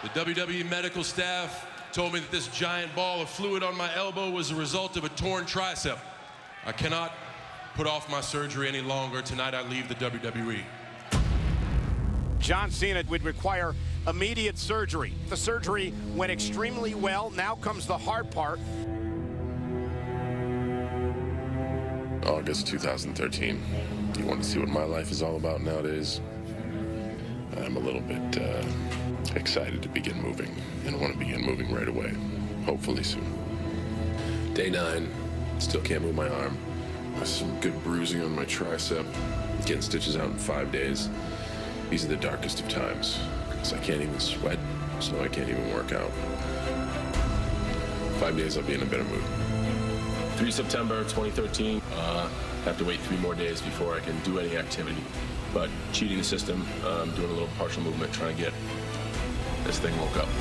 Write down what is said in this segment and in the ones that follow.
The WWE medical staff told me that this giant ball of fluid on my elbow was a result of a torn tricep. I cannot put off my surgery any longer. Tonight I leave the WWE. John Cena would require immediate surgery. The surgery went extremely well. Now comes the hard part. August 2013. You want to see what my life is all about nowadays? I'm a little bit excited to begin moving, and I want to begin moving right away, hopefully soon. Day 9, still can't move my arm. Some good bruising on my tricep, getting stitches out in 5 days. These are the darkest of times, because I can't even sweat, so I can't even work out. 5 days I'll be in a better mood. 3 September 2013, have to wait 3 more days before I can do any activity. But cheating the system, doing a little partial movement, trying to get this thing woke up.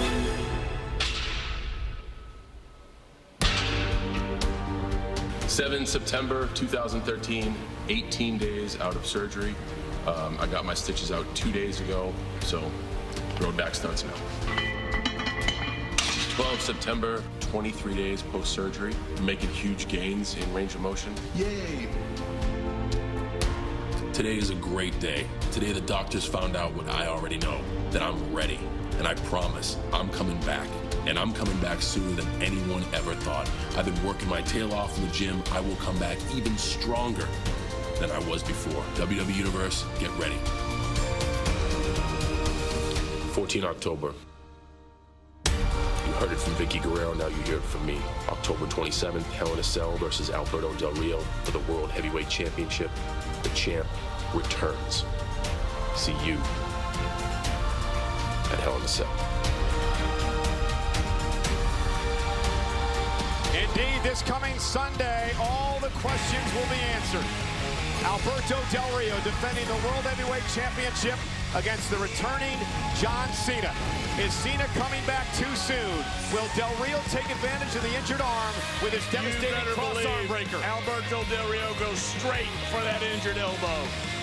September 2013, 18 days out of surgery. I got my stitches out 2 days ago, so road back starts now. 12 September, 23 days post-surgery, making huge gains in range of motion. Yay! Today is a great day. Today the doctors found out what I already know, that I'm ready. And I promise I'm coming back. And I'm coming back sooner than anyone ever thought. I've been working my tail off in the gym. I will come back even stronger than I was before. WWE Universe, get ready. 14 October. You heard it from Vicky Guerrero, now you hear it from me. October 27th, Hell in a Cell versus Alberto Del Rio for the World Heavyweight Championship. The champ returns. See you at Hell in a Cell. Indeed, this coming Sunday, all the questions will be answered. Alberto Del Rio defending the World Heavyweight Championship against the returning John Cena. Is Cena coming back too soon? Will Del Rio take advantage of the injured arm with his devastating cross arm breaker? Alberto Del Rio goes straight for that injured elbow.